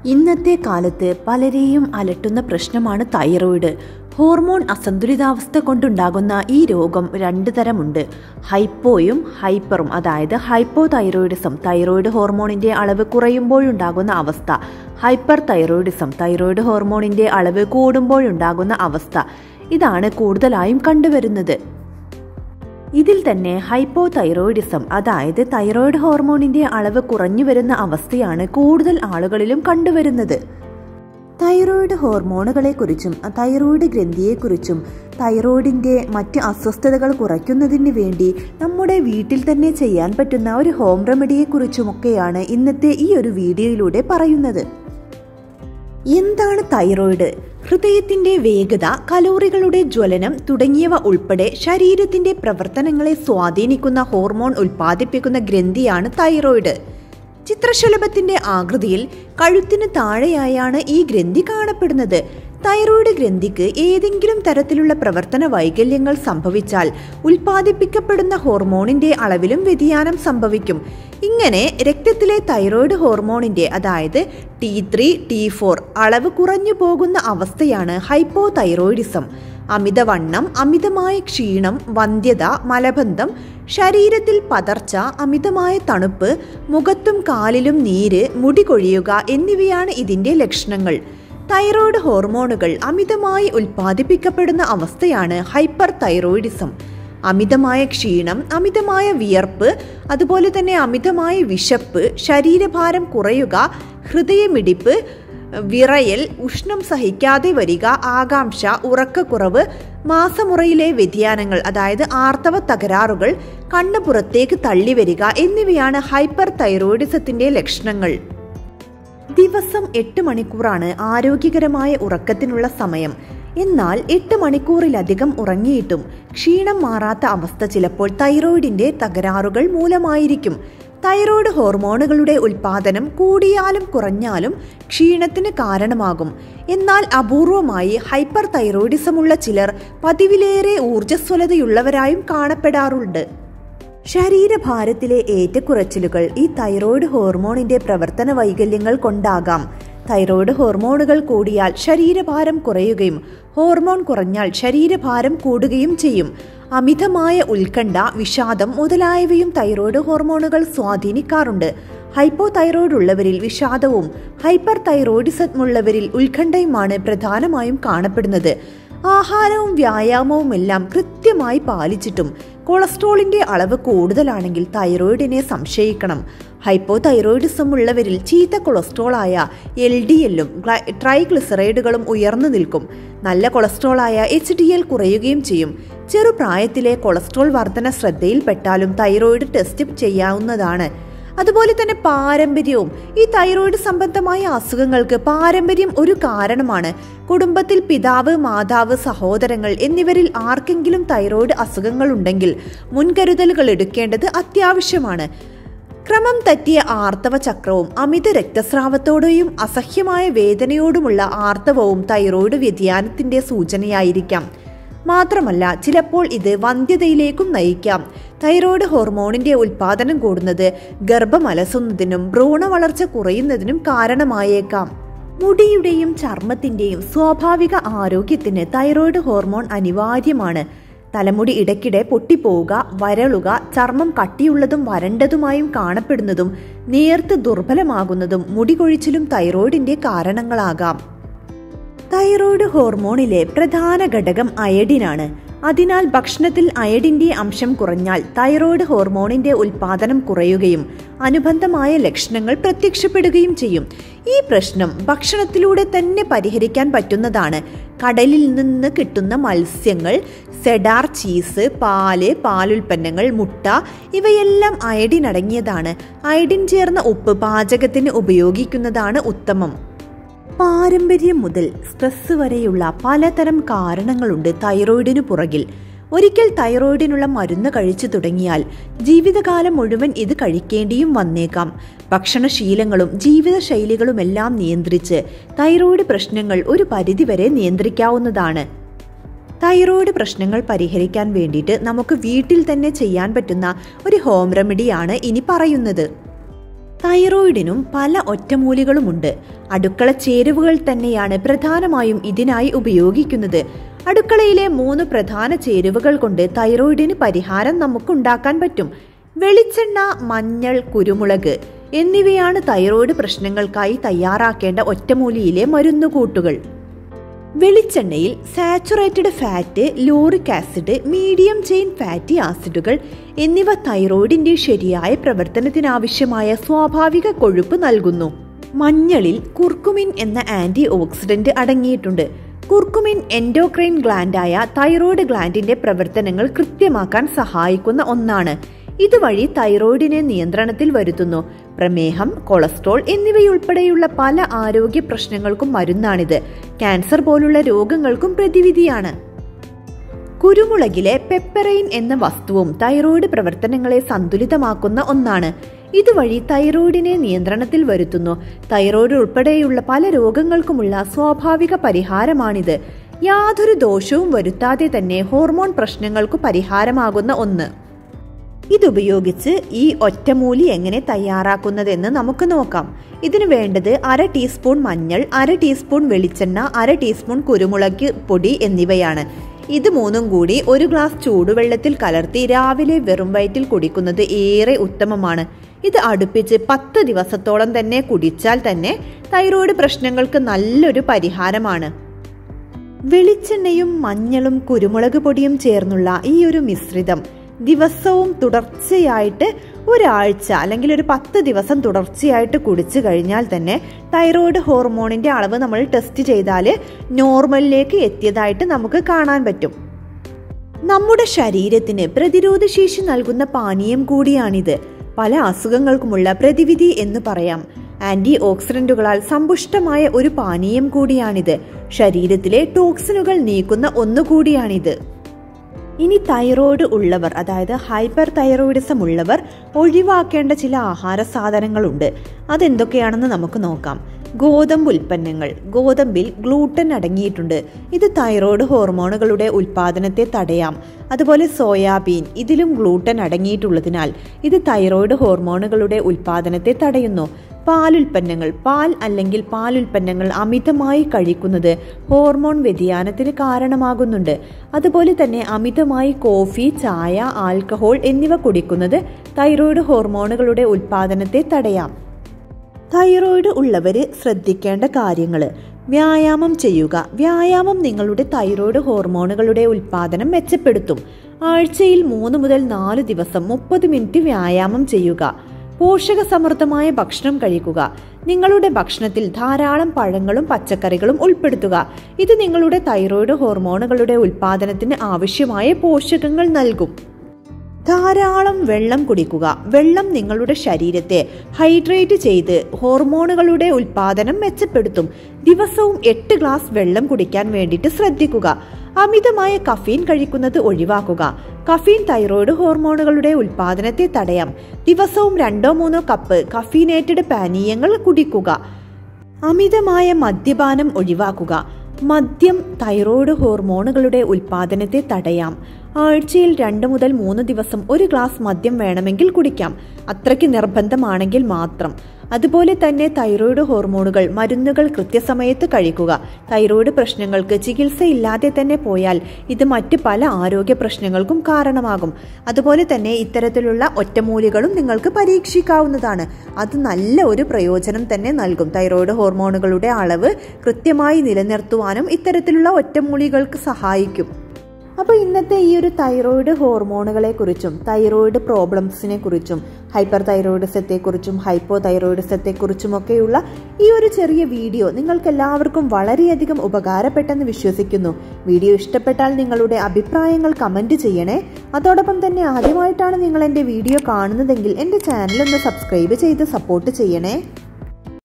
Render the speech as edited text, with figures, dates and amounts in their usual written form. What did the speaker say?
ഇന്നത്തെ കാലത്ത് പലരെയും അലട്ടുന്ന പ്രശ്നമാണ് തൈറോയിഡ്. ഹോർമോൺ അസന്തുലിതാവസ്ഥ കൊണ്ടുണ്ടാകുന്ന ഈ രോഗം രണ്ട് തരമുണ്ട്. ഹൈപ്പോയും ഹൈപ്പറും. അതായത് ഹൈപ്പോ തൈറോയിഡിസം, തൈറോയിഡ് ഹോർമോണിന്റെ അളവ് കുറയുമ്പോഴുണ്ടാകുന്ന അവസ്ഥ. ഹൈപ്പർ തൈറോയിഡിസം, തൈറോയിഡ് ഹോർമോണിന്റെ അളവ് കൂടുമ്പോഴുണ്ടാകുന്ന അവസ്ഥ. ഇതാണ് കൂടുതലായും കണ്ടുവരുന്നത്. ഇതിൽ തന്നെ ഹൈപ്പോ തൈറോയിഡിസം, അതായത് തൈറോയിഡ് ഹോർമോണിന്റെ അളവ് കുറഞ്ഞു വരുന്ന അവസ്ഥയാണ് കൂടുതൽ ആളുകളിലും കണ്ടുവരുന്നത്. തൈറോയിഡ് ഹോർമോണുകളെക്കുറിച്ചും തൈറോയിഡ് ഗ്രന്ഥിയെക്കുറിച്ചും തൈറോയിഡിന്റെ മറ്റ് അസ്വസ്ഥതകൾ കുറയ്ക്കുന്നതിന് വേണ്ടി നമ്മുടെ വീട്ടിൽ തന്നെ ചെയ്യാൻ പറ്റുന്ന ഒരു ഹോം റെമഡിയെക്കുറിച്ചുമൊക്കെയാണ് ഇന്നത്തെ ഈ ഒരു വീഡിയോയിലൂടെ പറയുന്നത്. എന്താണ് തൈറോയിഡ്? ഹൃദയത്തിന്റെ വേഗത, കലോറികളുടെ ജ്വലനം തുടങ്ങിയവ ഉൾപ്പെടെ ശരീരത്തിന്റെ പ്രവർത്തനങ്ങളെ സ്വാധീനിക്കുന്ന ഹോർമോൺ ഉൽപ്പാദിപ്പിക്കുന്ന ഗ്രന്ഥിയാണ് തൈറോയിഡ്. ചിത്രശലഭത്തിന്റെ ആകൃതിയിൽ കഴുത്തിന് താഴെയായാണ് ഈ ഗ്രന്ഥി കാണപ്പെടുന്നത്. തൈറോയിഡ് ഗ്രന്ഥിക്ക് ഏതെങ്കിലും തരത്തിലുള്ള പ്രവർത്തന വൈകല്യങ്ങൾ സംഭവിച്ചാൽ ഉൽപ്പാദിപ്പിക്കപ്പെടുന്ന ഹോർമോണിന്റെ അളവിലും വ്യതിയാനം സംഭവിക്കും. ഇങ്ങനെ രക്തത്തിലെ തൈറോയിഡ് ഹോർമോണിന്റെ, അതായത് T3, T4 അളവ് കുറഞ്ഞു പോകുന്ന അവസ്ഥയാണ് ഹൈപ്പോ തൈറോയിഡിസം. അമിതവണ്ണം, അമിതമായ ക്ഷീണം, വന്ധ്യത, മലബന്ധം, ശരീരത്തിൽ പതർച്ച, അമിതമായ തണുപ്പ്, മുഖത്തും കാലിലും നീര്, മുടി കൊഴിയുക എന്നിവയാണ് ഇതിന്റെ ലക്ഷണങ്ങൾ. തൈറോയിഡ് ഹോർമോണുകൾ അമിതമായി ഉൽപ്പാദിപ്പിക്കപ്പെടുന്ന അവസ്ഥയാണ് ഹൈപ്പർ തൈറോയിഡിസം. അമിതമായ ക്ഷീണം, അമിതമായ വിയർപ്പ്, അതുപോലെ തന്നെ അമിതമായ വിശപ്പ്, ശരീരഭാരം കുറയുക, ഹൃദയമിടിപ്പ്, വിറയൽ, ഉഷ്ണം സഹിക്കാതെ വരിക, ആകാംക്ഷ, ഉറക്കക്കുറവ്, മാസമുറയിലെ വ്യതിയാനങ്ങൾ, അതായത് ആർത്തവ തകരാറുകൾ, കണ്ണ് പുറത്തേക്ക് തള്ളിവരിക എന്നിവയാണ് ഹൈപ്പർ തൈറോയിഡിസത്തിന്റെ ലക്ഷണങ്ങൾ. ദിവസം 8 മണിക്കൂറാണ് ആരോഗ്യകരമായ ഉറക്കത്തിനുള്ള സമയം. എന്നാൽ 8 മണിക്കൂറിലധികം ഉറങ്ങിയിട്ടും ക്ഷീണം മാറാത്ത അവസ്ഥ ചിലപ്പോൾ തൈറോയിഡിന്റെ തകരാറുകൾ മൂലമായിരിക്കും. തൈറോയിഡ് ഹോർമോണുകളുടെ ഉൽപ്പാദനം കൂടിയാലും കുറഞ്ഞാലും ക്ഷീണത്തിന് കാരണമാകും. എന്നാൽ അപൂർവമായി ഹൈപ്പർ തൈറോയിഡിസമുള്ള ചിലർ പതിവിലേറെ ഊർജ്ജസ്വലതയുള്ളവരായും കാണപ്പെടാറുണ്ട്. ശരീരഭാരത്തിലെ ഏറ്റക്കുറച്ചിലുകൾ ഈ തൈറോയിഡ് ഹോർമോണിന്റെ പ്രവർത്തന വൈകല്യങ്ങൾ കൊണ്ടാകാം. തൈറോയിഡ് ഹോർമോണുകൾ കൂടിയാൽ ശരീരഭാരം കുറയുകയും ഹോർമോൺ കുറഞ്ഞാൽ ശരീരഭാരം കൂടുകയും ചെയ്യും. അമിതമായ ഉത്കണ്ഠ, വിഷാദം മുതലായവയും തൈറോയിഡ് ഹോർമോണുകൾ സ്വാധീനിക്കാറുണ്ട്. ഹൈപ്പോ തൈറോയിഡ് ഉള്ളവരിൽ വിഷാദവും ഹൈപ്പർ തൈറോയിഡിസമുള്ളവരിൽ ഉത്കണ്ഠയുമാണ് പ്രധാനമായും കാണപ്പെടുന്നത്. ആഹാരവും വ്യായാമവും എല്ലാം കൃത്യമായി പാലിച്ചിട്ടും കൊളസ്ട്രോളിന്റെ അളവ് കൂടുതലാണെങ്കിൽ തൈറോയിഡിനെ സംശയിക്കണം. ഹൈപ്പോ തൈറോയിഡിസം ഉള്ളവരിൽ ചീത്ത കൊളസ്ട്രോളായ LDLും ട്രൈഗ്ലിസറൈഡുകളും ഉയർന്നു നിൽക്കും. നല്ല കൊളസ്ട്രോളായ HDL കുറയുകയും ചെയ്യും. ചെറുപ്രായത്തിലെ കൊളസ്ട്രോൾ വർധന ശ്രദ്ധയിൽപ്പെട്ടാലും തൈറോയിഡ് ടെസ്റ്റ് ചെയ്യാവുന്നതാണ്. അതുപോലെ തന്നെ പാരമ്പര്യവും. ഈ തൈറോയിഡ് സംബന്ധമായ അസുഖങ്ങൾക്ക് പാരമ്പര്യം ഒരു കാരണമാണ്. കുടുംബത്തിൽ പിതാവ്, മാതാവ്, സഹോദരങ്ങൾ എന്നിവരിൽ ആർക്കെങ്കിലും തൈറോയിഡ് അസുഖങ്ങൾ ഉണ്ടെങ്കിൽ മുൻകരുതലുകൾ എടുക്കേണ്ടത് അത്യാവശ്യമാണ്. ക്രമം തെറ്റിയ ആർത്തവ ചക്രവും അമിത രക്തസ്രാവത്തോടെയും അസഹ്യമായ വേദനയോടുമുള്ള ആർത്തവവും തൈറോയിഡ് വ്യതിയാനത്തിന്റെ സൂചനയായിരിക്കാം. മാത്രമല്ല ചിലപ്പോൾ ഇത് വന്ധ്യതയിലേക്കും നയിക്കാം. തൈറോയിഡ് ഹോർമോണിന്റെ ഉൽപ്പാദനം കൂടുന്നത് ഗർഭം അലസുന്നതിനും ഭ്രൂണ വളർച്ച കുറയുന്നതിനും കാരണമായേക്കാം. മുടിയുടെയും ചർമ്മത്തിന്റെയും സ്വാഭാവിക ആരോഗ്യത്തിന് തൈറോയിഡ് ഹോർമോൺ അനിവാര്യമാണ്. തലമുടി ഇടയ്ക്കിടെ പൊട്ടിപ്പോവുക, വരളുക, ചർമ്മം കട്ടിയുള്ളതും വരണ്ടതുമായും കാണപ്പെടുന്നതും നേർത്ത് ദുർബലമാകുന്നതും മുടി കൊഴിച്ചിലും തൈറോയിഡിന്റെ കാരണങ്ങളാകാം. തൈറോയിഡ് ഹോർമോണിലെ പ്രധാന ഘടകം അയഡിനാണ്. അതിനാൽ ഭക്ഷണത്തിൽ അയഡിന്റെ അംശം കുറഞ്ഞാൽ തൈറോയിഡ് ഹോർമോണിന്റെ ഉൽപ്പാദനം കുറയുകയും അനുബന്ധമായ ലക്ഷണങ്ങൾ പ്രത്യക്ഷപ്പെടുകയും ചെയ്യും. ഈ പ്രശ്നം ഭക്ഷണത്തിലൂടെ തന്നെ പരിഹരിക്കാൻ പറ്റുന്നതാണ്. കടലിൽ നിന്ന് കിട്ടുന്ന മത്സ്യങ്ങൾ, സെഡാർ, ചീസ്, പാല്, പാലുൽപ്പന്നങ്ങൾ, മുട്ട ഇവയെല്ലാം അയഡിൻ അടങ്ങിയതാണ്. അയഡിൻ ചേർന്ന ഉപ്പ് പാചകത്തിന് ഉപയോഗിക്കുന്നതാണ് ഉത്തമം. പാരമ്പര്യം മുതൽ സ്ട്രെസ് വരെയുള്ള പലതരം കാരണങ്ങളുണ്ട് തൈറോയിഡിനു പുറകിൽ. ഒരിക്കൽ തൈറോയിഡിനുള്ള മരുന്ന് കഴിച്ചു തുടങ്ങിയാൽ ജീവിതകാലം മുഴുവൻ ഇത് കഴിക്കേണ്ടിയും വന്നേക്കാം. ഭക്ഷണശീലങ്ങളും ജീവിതശൈലികളുമെല്ലാം നിയന്ത്രിച്ച് തൈറോയിഡ് പ്രശ്നങ്ങൾ ഒരു പരിധിവരെ നിയന്ത്രിക്കാവുന്നതാണ്. തൈറോയിഡ് പ്രശ്നങ്ങൾ പരിഹരിക്കാൻ വേണ്ടിയിട്ട് നമുക്ക് വീട്ടിൽ തന്നെ ചെയ്യാൻ പറ്റുന്ന ഒരു ഹോം റെമഡിയാണ് ഇനി പറയുന്നത്. തൈറോയിഡിനും പല ഒറ്റമൂലികളുമുണ്ട്. അടുക്കള ചേരുവകൾ തന്നെയാണ് പ്രധാനമായും ഇതിനായി ഉപയോഗിക്കുന്നത്. അടുക്കളയിലെ 3 പ്രധാന ചേരുവകൾ കൊണ്ട് തൈറോയിഡിന് പരിഹാരം നമുക്കുണ്ടാക്കാൻ പറ്റും. വെളിച്ചെണ്ണ, മഞ്ഞൾ, കുരുമുളക് എന്നിവയാണ് തൈറോയിഡ് പ്രശ്നങ്ങൾക്കായി തയ്യാറാക്കേണ്ട ഒറ്റമൂലിയിലെ മരുന്നുകൂട്ടുകൾ. വെളിച്ചെണ്ണയിൽ saturated fat, lauric acid, medium chain fatty ആസിഡുകൾ എന്നിവ തൈറോയിഡിന്റെ ശരിയായ പ്രവർത്തനത്തിനാവശ്യമായ സ്വാഭാവിക കൊഴുപ്പ് നൽകുന്നു. മഞ്ഞളിൽ കുർക്കുമിൻ എന്ന ആന്റി ഓക്സിഡന്റ് അടങ്ങിയിട്ടുണ്ട്. കുർക്കുമിൻ എൻഡോക്രൈൻ ഗ്ലാൻഡായ തൈറോയിഡ് ഗ്ലാൻഡിന്റെ പ്രവർത്തനങ്ങൾ കൃത്യമാക്കാൻ സഹായിക്കുന്ന ഒന്നാണ്. ഇതുവഴി തൈറോയിഡിനെ നിയന്ത്രണത്തിൽ വരുത്തുന്നു. പ്രമേഹം, കൊളസ്ട്രോൾ എന്നിവയുൾപ്പെടെയുള്ള പല ആരോഗ്യ പ്രശ്നങ്ങൾക്കും മരുന്നാണിത്. ക്യാൻസർ പോലുള്ള രോഗങ്ങൾക്കും പ്രതിവിധിയാണ്. കുരുമുളകിലെ പെപ്പറൈൻ എന്ന വസ്തുവും തൈറോയിഡ് പ്രവർത്തനങ്ങളെ സന്തുലിതമാക്കുന്ന ഒന്നാണ്. ഇതുവഴി തൈറോയിഡിനെ നിയന്ത്രണത്തിൽ വരുത്തുന്നു. തൈറോയിഡ് ഉൾപ്പെടെയുള്ള പല രോഗങ്ങൾക്കുമുള്ള സ്വാഭാവിക പരിഹാരമാണിത്. യാതൊരു ദോഷവും വരുത്താതെ തന്നെ ഹോർമോൺ പ്രശ്നങ്ങൾക്കു പരിഹാരമാകുന്ന ഒന്ന്. ഇതുപയോഗിച്ച് ഈ ഒറ്റമൂലി എങ്ങനെ തയ്യാറാക്കുന്നതെന്ന് നമുക്ക് നോക്കാം. ഇതിനു വേണ്ടത് 1/2 ടീസ്പൂൺ മഞ്ഞൾ, 1/2 ടീസ്പൂൺ വെളിച്ചെണ്ണ, 1/2 ടീസ്പൂൺ കുരുമുളക് പൊടി എന്നിവയാണ്. ഇത് 3ഉം കൂടി 1 ഗ്ലാസ് ചൂടുവെള്ളത്തിൽ കലർത്തി രാവിലെ വെറും വയറ്റിൽ കുടിക്കുന്നത് ഏറെ ഉത്തമമാണ്. ഇത് അടുപ്പിച്ച് 10 ദിവസത്തോളം തന്നെ കുടിച്ചാൽ തന്നെ തൈറോയിഡ് പ്രശ്നങ്ങൾക്ക് നല്ലൊരു പരിഹാരമാണ്. വെളിച്ചെണ്ണയും മഞ്ഞളും കുരുമുളക് പൊടിയും ചേർന്നുള്ള ഈ ഒരു മിശ്രിതം ദിവസവും തുടർച്ചയായിട്ട് ഒരാഴ്ച അല്ലെങ്കിൽ ഒരു 10 ദിവസം തുടർച്ചയായിട്ട് കുടിച്ചു കഴിഞ്ഞാൽ തന്നെ തൈറോയിഡ് ഹോർമോണിന്റെ അളവ് നമ്മൾ ടെസ്റ്റ് ചെയ്താൽ നോർമലിലേക്ക് എത്തിയതായിട്ട് നമുക്ക് കാണാൻ പറ്റും. നമ്മുടെ ശരീരത്തിന് പ്രതിരോധശേഷി നൽകുന്ന പാനീയം കൂടിയാണിത്. പല അസുഖങ്ങൾക്കുമുള്ള പ്രതിവിധി എന്ന് പറയാം. ആന്റി ഓക്സിഡന്റുകളാൽ സമ്പുഷ്ടമായ ഒരു പാനീയം കൂടിയാണിത്. ശരീരത്തിലെ ടോക്സിനുകൾ നീക്കുന്ന ഒന്നുകൂടിയാണിത്. ഇനി തൈറോയിഡ് ഉള്ളവർ, അതായത് ഹൈപ്പർ തൈറോയിഡിസം ഉള്ളവർ ഒഴിവാക്കേണ്ട ചില ആഹാര സാധനങ്ങളുണ്ട്. അതെന്തൊക്കെയാണെന്ന് നമുക്ക് നോക്കാം. ഗോതമ്പ് ഉൽപ്പന്നങ്ങൾ. ഗോതമ്പിൽ ഗ്ലൂട്ടൻ അടങ്ങിയിട്ടുണ്ട്. ഇത് തൈറോയിഡ് ഹോർമോണുകളുടെ ഉൽപാദനത്തെ തടയാം. അതുപോലെ സോയാബീൻ, ഇതിലും ഗ്ലൂട്ടൻ അടങ്ങിയിട്ടുള്ളതിനാൽ ഇത് തൈറോയിഡ് ഹോർമോണുകളുടെ ഉൽപാദനത്തെ തടയുന്നു. പാലുൽപ്പന്നങ്ങൾ. പാൽ അല്ലെങ്കിൽ പാലുൽപ്പന്നങ്ങൾ അമിതമായി കഴിക്കുന്നത് ഹോർമോൺ വ്യതിയാനത്തിന് കാരണമാകുന്നുണ്ട്. അതുപോലെ തന്നെ അമിതമായി കോഫി, ചായ, ആൽക്കഹോൾ എന്നിവ കുടിക്കുന്നത് തൈറോയിഡ് ഹോർമോണുകളുടെ ഉൽപാദനത്തെ തടയാം. തൈറോയിഡ് ഉള്ളവര് ശ്രദ്ധിക്കേണ്ട കാര്യങ്ങൾ. വ്യായാമം ചെയ്യുക. വ്യായാമം നിങ്ങളുടെ തൈറോയിഡ് ഹോർമോണുകളുടെ ഉൽപാദനം മെച്ചപ്പെടുത്തും. ആഴ്ചയിൽ 3 മുതൽ 4 ദിവസം 30 മിനിറ്റ് വ്യായാമം ചെയ്യുക. പോഷകസമൃദ്ധമായ ഭക്ഷണം കഴിക്കുക. നിങ്ങളുടെ ഭക്ഷണത്തിൽ ധാരാളം പഴങ്ങളും പച്ചക്കറികളും ഉൾപ്പെടുത്തുക. ഇത് നിങ്ങളുടെ തൈറോയിഡ് ഹോർമോണുകളുടെ ഉൽപാദനത്തിന് ആവശ്യമായ പോഷകങ്ങൾ നൽകും. ധാരാളം വെള്ളം കുടിക്കുക. വെള്ളം നിങ്ങളുടെ ശരീരത്തെ ഹൈഡ്രേറ്റ് ചെയ്ത് ഹോർമോണുകളുടെ ഉൽപാദനം മെച്ചപ്പെടുത്തും. ദിവസവും 8 ഗ്ലാസ് വെള്ളം കുടിക്കാൻ വേണ്ടിയിട്ട് ശ്രദ്ധിക്കുക. അമിതമായ കഫീൻ കഴിക്കുന്നത് ഒഴിവാക്കുക. കഫീൻ തൈറോയിഡ് ഹോർമോണുകളുടെ ഉൽപാദനത്തെ തടയാം. ദിവസവും 2-3 കപ്പ് കഫീനേറ്റഡ് പാനീയങ്ങൾ കുടിക്കുക. അമിതമായ മദ്യപാനം ഒഴിവാക്കുക. മദ്യം തൈറോയിഡ് ഹോർമോണുകളുടെ ഉൽപാദനത്തെ തടയാം. ആഴ്ചയിൽ 2 മുതൽ 3 ദിവസം 1 ഗ്ലാസ് മദ്യം വേണമെങ്കിൽ കുടിക്കാം. അത്രയ്ക്ക് നിർബന്ധമാണെങ്കിൽ മാത്രം. അതുപോലെ തന്നെ തൈറോയിഡ് ഹോർമോണുകൾ മരുന്നുകൾ കൃത്യസമയത്ത് കഴിക്കുക. തൈറോയിഡ് പ്രശ്നങ്ങൾക്ക് ചികിത്സയില്ലാതെ തന്നെ പോയാൽ ഇത് മറ്റ് പല ആരോഗ്യ പ്രശ്നങ്ങൾക്കും കാരണമാകും. അതുപോലെ തന്നെ ഇത്തരത്തിലുള്ള ഒറ്റമൂലികളും നിങ്ങൾക്ക് പരീക്ഷിക്കാവുന്നതാണ്. അത് നല്ല ഒരു പ്രയോജനം തന്നെ നൽകും. തൈറോയിഡ് ഹോർമോണുകളുടെ അളവ് കൃത്യമായി നിലനിർത്തുവാനും ഇത്തരത്തിലുള്ള ഒറ്റമൂലികൾക്ക് സഹായിക്കും. അപ്പോൾ ഇന്നത്തെ ഈ ഒരു തൈറോയിഡ് ഹോർമോണുകളെ കുറിച്ചും തൈറോയിഡ് പ്രോബ്ലംസിനെ കുറിച്ചും ഹൈപ്പർ തൈറോയിഡിസത്തെക്കുറിച്ചും ഹൈപ്പോ തൈറോയിഡിസത്തെക്കുറിച്ചുമൊക്കെയുള്ള ഈ ഒരു ചെറിയ വീഡിയോ നിങ്ങൾക്ക് എല്ലാവർക്കും വളരെയധികം ഉപകാരപ്പെട്ടെന്ന് വിശ്വസിക്കുന്നു. വീഡിയോ ഇഷ്ടപ്പെട്ടാൽ നിങ്ങളുടെ അഭിപ്രായങ്ങൾ കമന്റ് ചെയ്യണേ. അതോടൊപ്പം തന്നെ ആദ്യമായിട്ടാണ് നിങ്ങൾ എൻ്റെ വീഡിയോ കാണുന്നതെങ്കിൽ എൻ്റെ ചാനൽ ഒന്ന് സബ്സ്ക്രൈബ് ചെയ്ത് സപ്പോർട്ട് ചെയ്യണേ.